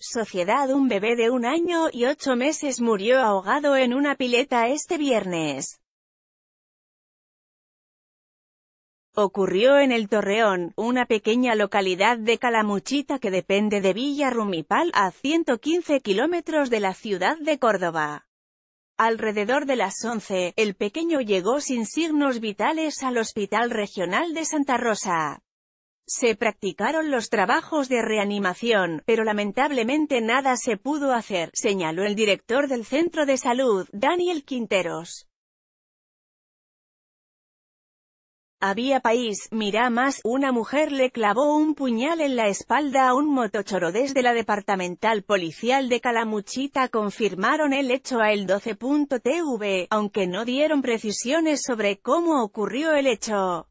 Sociedad. Un bebé de 1 año y 8 meses murió ahogado en una pileta este viernes. Ocurrió en El Torreón, una pequeña localidad de Calamuchita que depende de Villa Rumipal, a 115 kilómetros de la ciudad de Córdoba. Alrededor de las 11, el pequeño llegó sin signos vitales al Hospital Regional de Santa Rosa. Se practicaron los trabajos de reanimación, pero lamentablemente nada se pudo hacer, señaló el director del centro de salud, Daniel Quinteros. Había país, mira más, una mujer le clavó un puñal en la espalda a un motochoro. Desde la Departamental Policial de Calamuchita confirmaron el hecho a El12.tv, aunque no dieron precisiones sobre cómo ocurrió el hecho.